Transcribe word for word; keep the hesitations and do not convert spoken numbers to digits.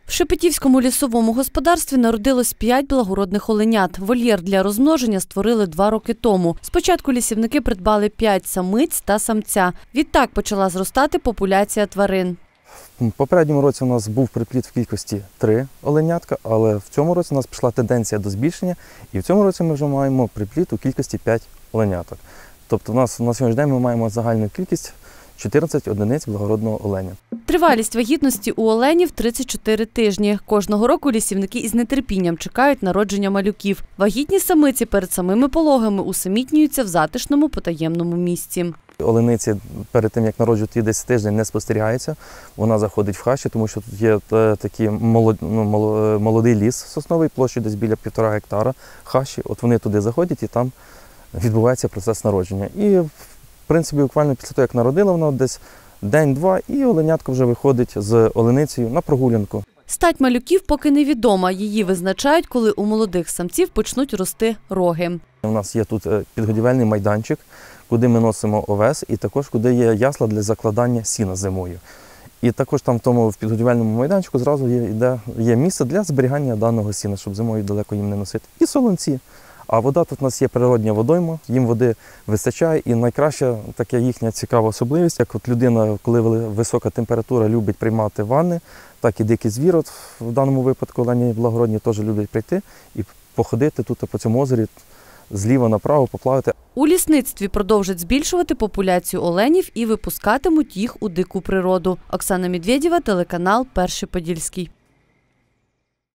В Шепетівському лісовому господарстві народилось п'ять благородних оленят. Вольєр для розмноження створили два роки тому. Спочатку лісівники придбали п'ять самиць та самця. Відтак почала зростати популяція тварин. В попередньому році у нас був приплід в кількості три оленятка, але в цьому році у нас пішла тенденція до збільшення, і в цьому році ми вже маємо приплід у кількості п'ять оленяток. Тобто у нас на сьогоднішній день ми маємо загальну кількість чотирнадцять одиниць благородного оленя. Тривалість вагітності у оленів – тридцять чотири тижні. Кожного року лісівники із нетерпінням чекають народження малюків. Вагітні самиці перед самими пологами усамітнюються в затишному потаємному місці. Олениці перед тим, як народжувати десь тиждень, не спостерігається. Вона заходить в хащі, тому що тут є такий молодий ліс сосновий, площею десь біля півтора гектара хащі. От вони туди заходять і там відбувається процес народження. І в принципі, буквально після того, як народила вона, десь день-два, і оленятко вже виходить з оленицею на прогулянку. Стать малюків поки невідома. Її визначають, коли у молодих самців почнуть рости роги. У нас є тут підгодівельний майданчик, куди ми носимо овес, і також куди є ясла для закладання сіна зимою. І також там в тому в підгодівельному майданчику зразу є, йде, є місце для зберігання даного сіна, щоб зимою далеко їм не носити. І солонці. А вода тут у нас є природня водойма, їм води вистачає, і найкраща така їхня цікава особливість, як от людина, коли висока температура, любить приймати ванни, так і дикий звір, от в даному випадку олені благородні теж люблять прийти і походити тут по цьому озері, зліва направо поплавати. У лісництві продовжать збільшувати популяцію оленів і випускатимуть їх у дику природу. Оксана Медведєва, телеканал «Перший Подільський».